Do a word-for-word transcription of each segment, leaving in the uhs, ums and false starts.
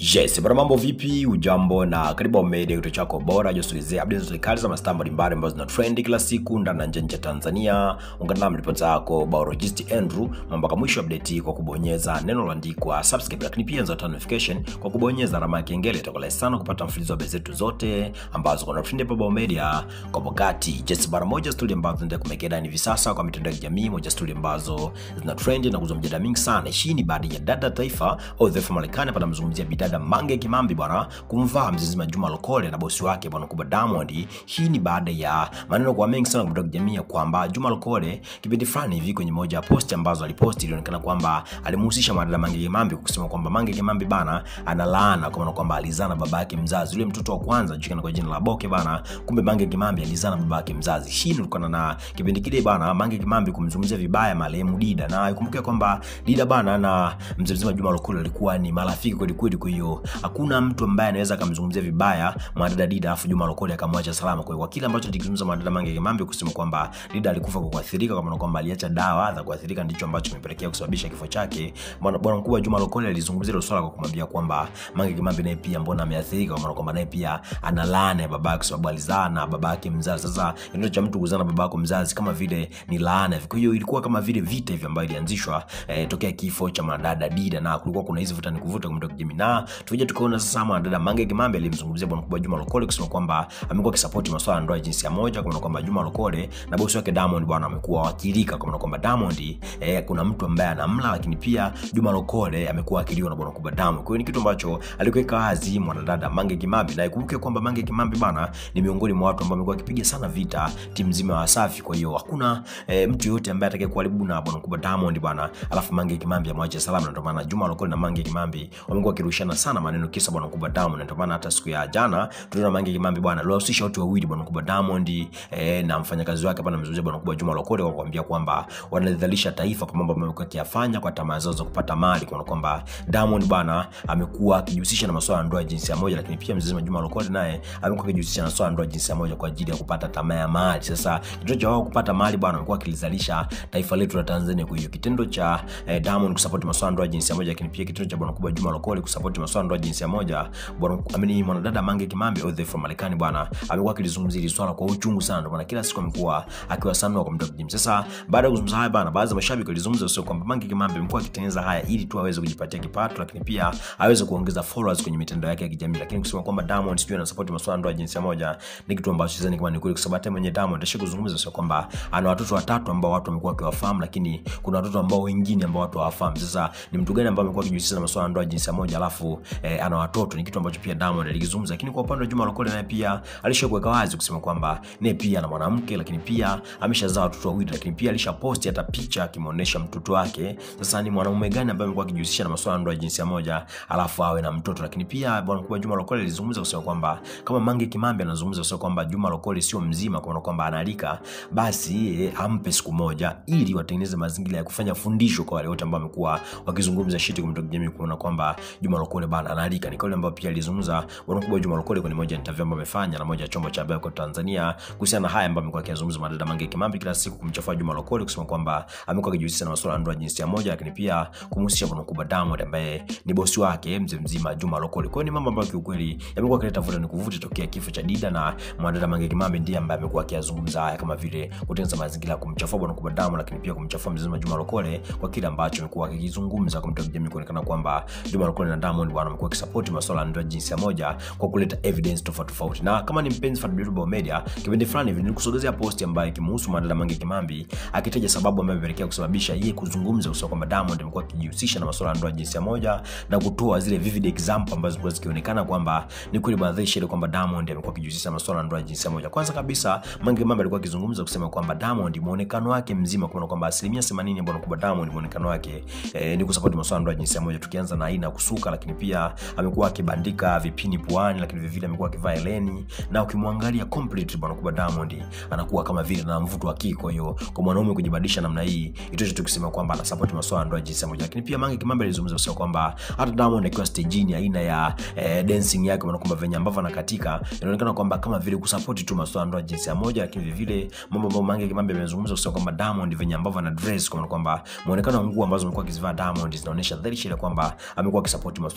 Yes, bwana mambo vipi? Ujambo na karibu Omega kituo chako bora josogezea updates za kali za mastaa mbalimbali ambazo zina trend kila siku ndani na nje ya Tanzania. Ungana nami ripota yako biologist Andrew mpaka mwisho update kwa kubonyeza neno lililoandikwa subscribe, lakini pia nzota notification kwa kubonyeza alama ya kengele. Itakuwa sana kupata mfululizo wa habari zetu zote ambazo kuna trend hapa Omega kwa wakati. Yes, bwana moja story ambazo zinaendelea kumekeda hivi sasa kwa mitandao ya kijamii, moja story ambazo zina trend na kuzua mjadala mingi sana. Hii ni baada ya dada taifa au the FAMILIA hapa namzungumzia Bidada Mange Kimambi bwana kumvaa mzizima Juma Lokole na bosi wake bwana kubwa Diamond. Hii ni baada ya maneno kwa mengi sana kutoka jamii kwamba Juma Lokole kipindi fulani hivi kwenye moja ya post ambazo aliposti ilionekana kwamba alimhusisha Madada Mange Kimambi kusema kwamba Mange Kimambi bana analaana kwa maana kwamba alizana babake mzazi, yule mtoto wa kwanza jikana kwa jina la Boke bana, kumbe Mange Kimambi alizana babake mzazi. Hii ilikuwa na kipindi kile bana Mange Kimambi kumzungumzia vibaya marehemu Dida, na ikumbuke kwamba Dida bana na mzizima Juma Lokole alikuwa ni marafiki kweli kweli, kwa hiyo hakuna mtu ambaye anaweza kumzungumzia vibaya Madada Dida afu Juma Lokole akamwacha salama. Kwa hiyo kile ambacho alikizungumza Madada Mange Kimambi kusema kwamba Dida alikufa kwa kuathirika, kama kwamba aliacha dawa za kuathirika ndicho ambacho kimepelekea kusababisha kifo chake. Bwana mkubwa Juma Lokole alizungumzia hilo swala kwa kumwambia kwamba Mange Kimambi naye pia mbona ameathirika, kwa kwamba naye pia analana babake kwa sababu alizaa na babake mzazi. Sasa ndio cha mtu kuzana babako mzazi kama vile ni laana. Kwa hiyo ilikuwa kama vile vita hivi ambayo ilianzishwa eh, tokea kifo cha Madada Dida, na kulikuwa kuna hizo vuta ni kuvuta kumtoka jamii. Na tuje tukaona sasa Madada Mange Kimambi alimzungumzia bwana mkubwa Juma Lokole kusema kwamba amekuwa akisupport masuala ya ndoa jinsia moja, kwa kwamba Juma Lokole na bosi wake Diamond bwana amekuwa wakilika, kwa kwamba Diamond eh, kuna mtu ambaye anamla, lakini pia Juma Lokole amekuwa akiliwa na bwana mkubwa Diamond. Kwa hiyo ni kitu ambacho alikuweka wazi Madada Mange Kimambi, na ikumbuke kwamba Mange Kimambi bwana ni miongoni mwa watu ambao amekuwa akipiga sana vita timu nzima wa Safi. Kwa hiyo hakuna eh, mtu yote ambaye atakaye kuharibu na bwana mkubwa Diamond bwana alafu Mange Kimambi amwache salama. Ndio maana Juma Lokole na Mange Kimambi wamekuwa kirushana sana maneno kisa bwana mkubwa Diamond. Ndio maana hata siku ya jana tuliona Mange Kimambi bwana aliwahusisha watu wawili, bwana mkubwa Diamond eh, na mfanyakazi wake hapa anamzungumzia bwana mkubwa Juma Lokole kwa kuambia kwamba wanadhalilisha taifa kwa mambo ambayo yakifanya kwa tamaa zao za kupata mali, kwa kwamba Diamond bwana amekuwa akijihusisha na masuala ya ndoa jinsia moja, lakini pia mzima Juma Lokole naye amekuwa akijihusisha na masuala ya ndoa jinsia moja kwa ajili ya kupata tamaa ya mali. Sasa kitendo cha wao kupata mali bwana amekuwa kilizalisha taifa letu la Tanzania. Kwa hiyo kitendo cha eh, Diamond kusupport masuala ya ndoa jinsia moja, lakini pia kitendo cha bwana mkubwa Juma Lokole kusupport masuala ya ndoa jinsia moja, bwana amini mwanadada Mange Kimambi au the FAMILIA bwana amekuwa akilizungumzia hili swala kwa uchungu sana, bwana kila siku amekuwa akiwasanua kwa mtoto Jim. Sasa baada ya kuzungumza haya bwana, baadhi ya mashabiki walizungumza sio kwamba Mange Kimambi amekuwa akitengeneza haya ili tu aweze kujipatia kipato, lakini pia aweze kuongeza followers kwenye mitandao yake ya kijamii, lakini kusema kwamba Diamond sio ana support masuala ndoa jinsia moja ni kitu ambacho sidhani kama ni kweli, kwa sababu hata mwenye Diamond ashaka kuzungumza sio kwamba ana watoto watatu ambao watu wamekuwa wakiwafahamu, lakini kuna watoto ambao wengine ambao watu hawafahamu. Sasa ni mtu gani ambao amekuwa akijihusisha na masuala ndoa jinsia moja alafu eh, ana watoto? Ni kitu ambacho pia Diamond alikizungumza. Lakini kwa upande wa Juma Lokole naye pia alishakuweka wazi kusema kwamba naye pia ana mwanamke, lakini pia ameshazaa watoto wawili, lakini pia alishaposti hata picha akimuonesha mtoto wake. Sasa ni mwanamume gani ambaye amekuwa akijihusisha na masuala ndoa jinsia moja alafu awe na mtoto? Lakini pia bwana mkubwa Juma Lokole alizungumza kusema kwamba kama Mange Kimambi anazungumza kusema kwamba Juma Lokole sio mzima, kwa kwamba analika, basi eh, ampe siku moja ili watengeneze mazingira ya kufanya fundisho kwa wale wote ambao wamekuwa wakizungumza shit kumtoka jamii kuona kwamba Juma Lokole bana analika. Ni kauli ambayo pia alizungumza bwana mkubwa Juma Lokole kwenye moja interview ambayo amefanya na moja chombo cha habari kwa Tanzania kuhusiana na haya ambayo amekuwa akizungumza Madada Mange Kimambi kila siku kumchafua Juma Lokole kusema kwamba amekuwa akijihusisha na masuala ya ndoa jinsia moja, lakini pia kumhusisha bwana mkubwa Diamond ambaye ni bosi wake mzee mzima Juma Lokole. Kwa hiyo ni mambo ambayo kiukweli yamekuwa kileta vuta ni kuvuta tokea kifo cha Dida, na Madada Mange Kimambi ndiye ambaye amekuwa akizungumza haya kama vile kutengeneza mazingira kumchafua bwana mkubwa Diamond, lakini pia kumchafua mzee mzima Juma Lokole kwa kile ambacho amekuwa akizungumza kwa mtoto jamii kuonekana kwamba Juma Lokole na Diamond bwana amekuwa akisupport masuala ya ndoa jinsia moja kwa kuleta evidence tofauti tofauti. Na kama ni mpenzi wa Bible Media, kipindi fulani hivi nilikusogezea post ambayo ikimhusu Madada Mange Kimambi akitaja sababu ambayo imepelekea kusababisha yeye kuzungumza kusema kwamba Diamond amekuwa akijihusisha na masuala ya ndoa jinsia moja, na kutoa zile vivid example ambazo zilikuwa zikionekana kwamba ni kweli baadhi ya kwamba Diamond amekuwa akijihusisha na masuala ya ndoa jinsia moja. Kwanza kabisa Mange Kimambi alikuwa akizungumza kusema kwamba Diamond muonekano wake mzima, kwa kwamba asilimia themanini ya bwana kubwa Diamond muonekano wake eh, ni kusupport masuala ya ndoa jinsia moja, tukianza na aina kusuka, lakini pia amekuwa akibandika vipini puani, lakini vile vile amekuwa akivaa heleni, na ukimwangalia complete bwana kubwa Diamond anakuwa kama vile na mvuto wa kiko. Hiyo kwa mwanaume kujibadilisha namna hii itoje tukisema kwamba ana support masuala ya ndoa jinsia moja. Lakini pia Mange Kimambi alizungumza kusema kwamba hata Diamond akiwa stage ni aina ya eh, dancing yake bwana kwamba venye ambavyo anakatika inaonekana kwamba kama vile kusupport tu masuala ya ndoa jinsia moja. Lakini vile vile mambo ambayo Mange Kimambi amezungumza kusema kwamba Diamond venye ambavyo ana dress kwa kwamba muonekano wa nguo ambazo amekuwa akizivaa Diamond zinaonyesha dhahiri shida kwamba amekuwa akisupport masuala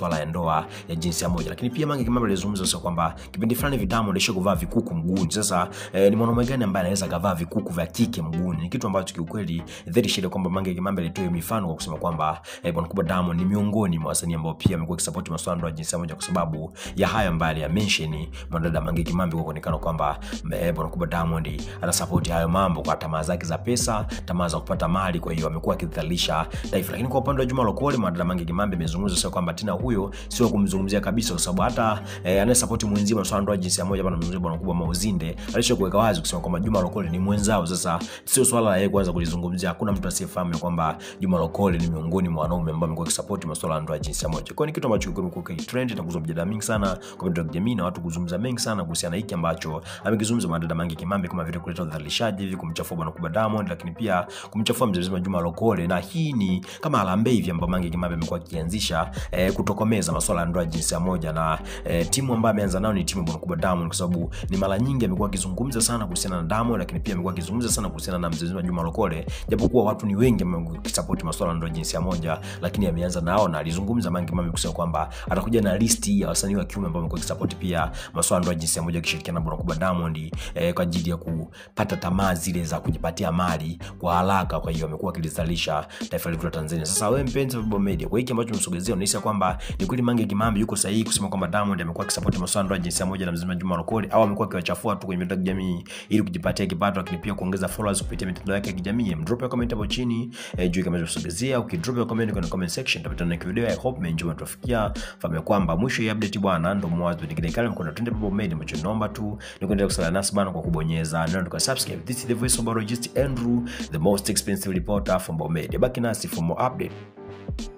masuala ya ndoa ya jinsia moja. Lakini pia Mange Kimambi alizungumza sasa kwamba kipindi fulani Diamond alisha kuvaa vikuku mguuni. Sasa eh, ni mwanaume gani ambaye anaweza kuvaa vikuku vya kike mguuni? Ni kitu ambacho kiukweli dhahiri shida kwamba Mange Kimambi alitoa mifano kwa kusema kwamba eh, bwana kubwa Diamond ni miongoni mwa wasanii ambao pia amekuwa akisupport masuala ya ndoa ya jinsia moja kwa sababu ya haya ambayo ya mention mwanadada Mange Kimambi, kwa kuonekana kwamba eh, bwana kubwa Diamond ana support hayo mambo kwa tamaa zake za pesa, tamaa za kupata mali, kwa hiyo amekuwa akidhalilisha taifa. Lakini kwa upande wa Juma Lokole, mwanadada Mange Kimambi amezungumza sasa kwamba tena huyo sio kumzungumzia kabisa kwa sababu hata eh, anayesupport mwenzio masuala ya ndoa ya jinsia moja bwana mzungumzia bwana kubwa Mauzinde alisha kuweka wazi kusema kwamba Juma Lokole ni mwenzao. Sasa sio swala la yeye kwanza kulizungumzia, hakuna mtu asiyefahamu kwamba Juma Lokole ni miongoni mwa wanaume ambao wamekuwa akisupport masuala ya ndoa ya jinsia moja. Kwa hiyo ni kitu ambacho kimekuwa trend na kuzua mjadala mingi sana kwa mitandao ya kijamii na watu kuzungumza mengi sana kuhusiana hiki ambacho amekizungumza mwanadada Mange Kimambi, kama vile kuleta udhalilishaji hivi, kumchafua bwana kubwa Diamond, lakini pia kumchafua mzee mzima Juma Lokole. Na hii ni kama alambe hivi ambapo Mange Kimambi amekuwa akianzisha eh, kutokomeza masuala ya ndoa ya jinsia moja, na eh, timu ambayo ameanza nao ni timu bwana kubwa Diamond, kwa sababu ni mara nyingi amekuwa akizungumza sana kuhusiana na Diamond, lakini pia amekuwa akizungumza sana kuhusiana na mzee mzima Juma Lokole, japokuwa watu ni wengi ambao wanasupport masuala ya ndoa ya jinsia moja, lakini ameanza nao. Na alizungumza Mange Kimambi kusema kwamba atakuja na listi ya wasanii wa kiume ambao wamekuwa akisupport pia masuala ya ndoa ya jinsia moja kishirikiana na bwana kubwa Diamond eh, kwa ajili ya kupata tamaa zile za kujipatia mali kwa haraka. Kwa hiyo amekuwa akilizalisha taifa letu la Tanzania. Sasa wewe mpenzi wa Global Media, kwa hiki ambacho tumesogezea unahisi kwamba ni kweli Mange Kimambi yuko sahihi kusema kwamba Diamond amekuwa akisupport masuala ya ndoa ya jinsia moja na mzima Juma Lokole, au amekuwa akiwachafua tu kwenye mitandao ya kijamii ili kujipatia kipato, lakini pia kuongeza followers kupitia mitandao yake ya kijamii? Drop your comment hapo chini eh, juu kama tumesogezea. Ukidrop your comment kwenye comment section tutapata na video. I hope mmeenjoy na tufikia fahamu kwamba mwisho ya update bwana ndo mwanzo nyingine kale mkono twende Global Media, ambacho naomba tu ni kuendelea kusala nasi bana kwa kubonyeza neno kwa subscribe. This is the voice of Biologist Andrew, the most expensive reporter from Global Media. Baki nasi for more update.